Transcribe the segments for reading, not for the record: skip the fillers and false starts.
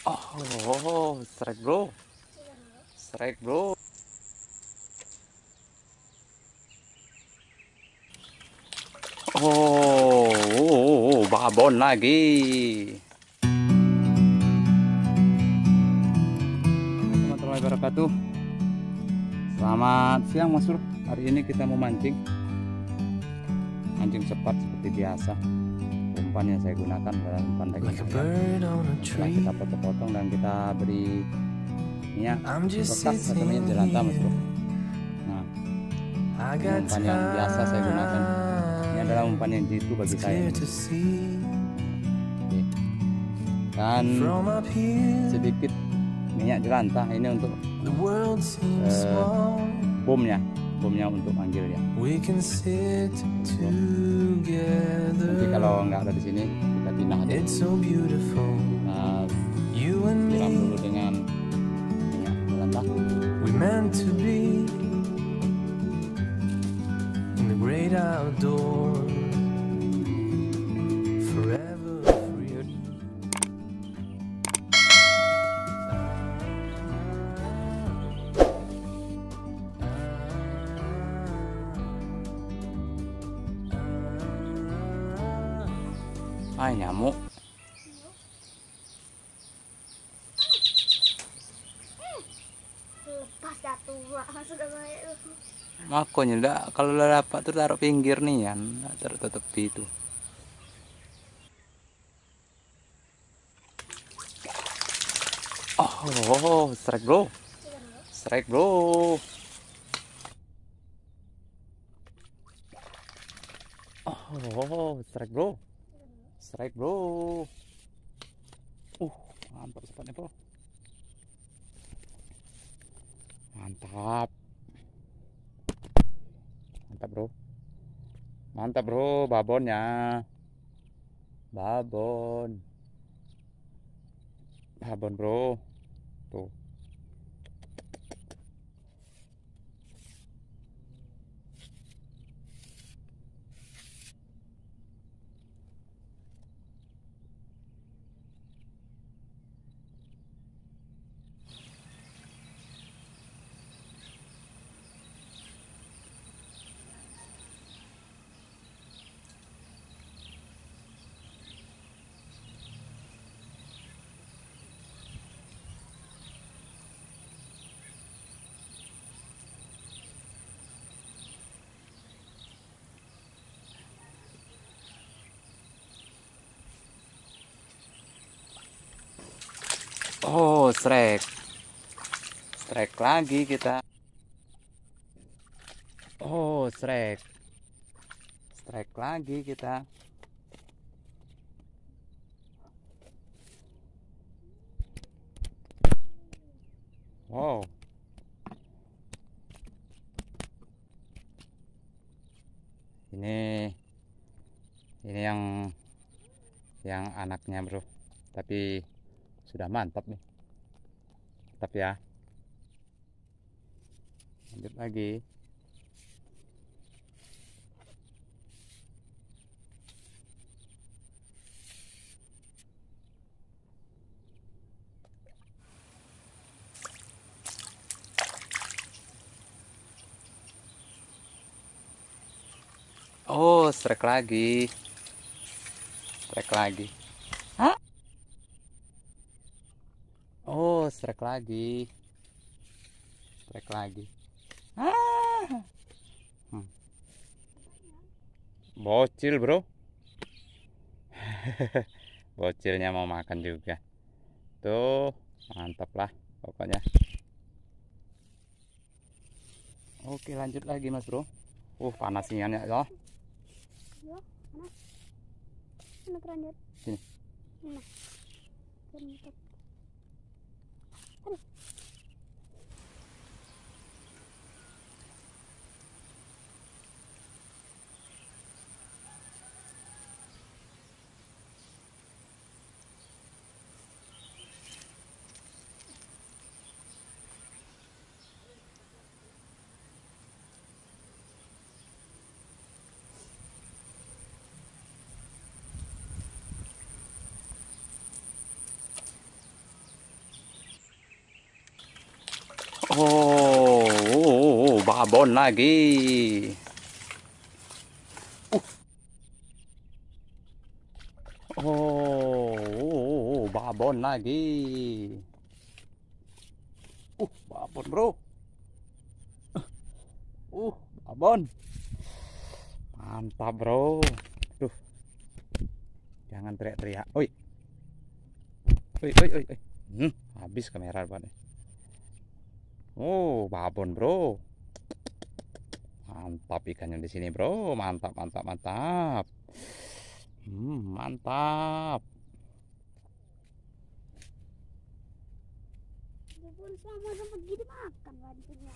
Oh, strike bro, strike bro. Babon lagi. Assalamualaikum warahmatullahi wabarakatuh. Selamat siang Mas Bro. Hari ini kita mau mancing cepat seperti biasa. Umpan yang saya gunakan adalah umpan daging ayam. Setelah kita potong-potong dan kita beri minyak letak satunya di lantai Mas Bro. Nah, ini umpan yang biasa saya gunakan. Ini adalah umpan yang jitu bagi saya. Oke. Dan sedikit minyak jelantah ini untuk bomnya untuk manggil ya. Nanti kalau nggak ada di sini kita pindah aja. Nah, siram dulu dengan minyak jelantah. Nyamuk. Lepas jatuh sudah baik. Makanya enggak, kalau dapat tuh taruh pinggir nih ya, taruh ke tepi itu. Oh, strike bro, strike bro. Oh, strike bro, strike bro. Mantap sepatnya bro. Mantap. Mantap bro. Mantap bro, babonnya. Babon. Babon bro. Tuh. Oh, strike. Strike lagi kita. Oh, strike. Strike lagi kita. Wow. Ini yang anaknya, Bro. Tapi sudah mantap nih. Mantap ya. Lanjut lagi. Oh, strike lagi. Strike lagi. Hah? Oh, strike lagi. Strike lagi. Ah. Bocil, Bro. Bocilnya mau makan juga. Tuh, mantap lah pokoknya. Oke, lanjut lagi, Mas Bro. Panas ikannya ya. Ya, panas. Mana terlanjut? Sini. Mana? Aduh. Babon lagi. Babon lagi. Babon bro. Babon. Mantap bro. Duh. Jangan teriak-teriak. Oi. Habis kamera banget. Babon bro. Mantap ikannya di sini bro. Mantap. Mantap. Pun sama dapat gini makan bantunya.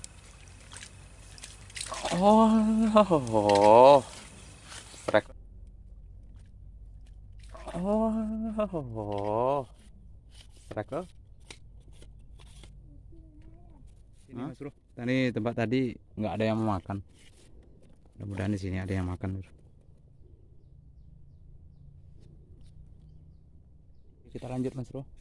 Strek. Strek loh. Ini Mas Bro. Tadi tempat tadi nggak ada yang mau makan. Mudah-mudahan di sini ada yang makan. Kita lanjut Mas Bro.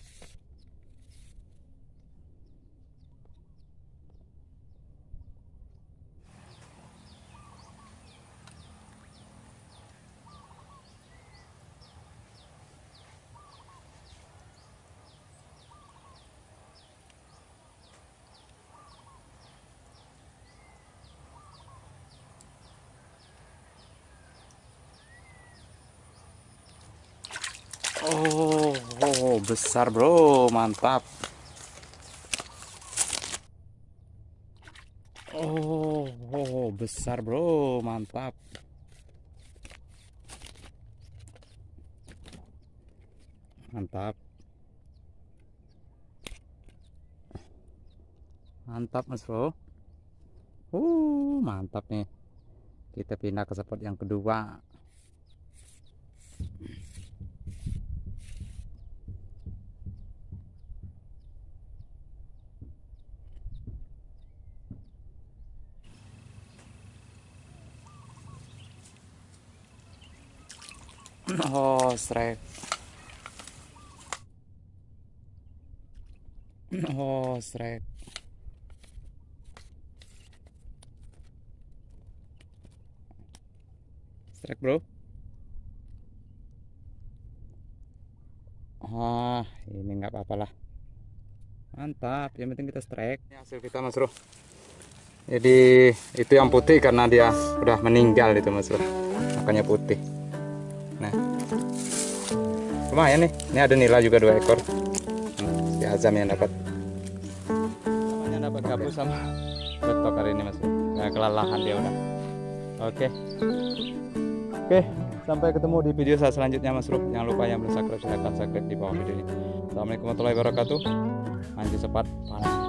Besar bro, mantap. Besar bro, mantap. Mantap Mas Bro. Mantap nih. Kita pindah ke spot yang kedua. Strike. Strike. Strike bro. Ini nggak apa-apa lah. Mantap, yang penting kita strike. Ini hasil kita Mas Bro. Jadi itu yang putih karena dia udah meninggal itu Mas Bro. Makanya putih. Nah, lumayan nih. Ini ada nila juga 2 ekor. Si Azam yang dapat. Namanya dapat gabus sama betok hari ini Mas Bro. Nah, kelelahan dia udah. Oke, sampai ketemu di video saya selanjutnya Mas Bro. Jangan lupa yang belum subscribe silahkan subscribe di bawah video ini. Assalamualaikum warahmatullahi wabarakatuh. Anji sepat panas.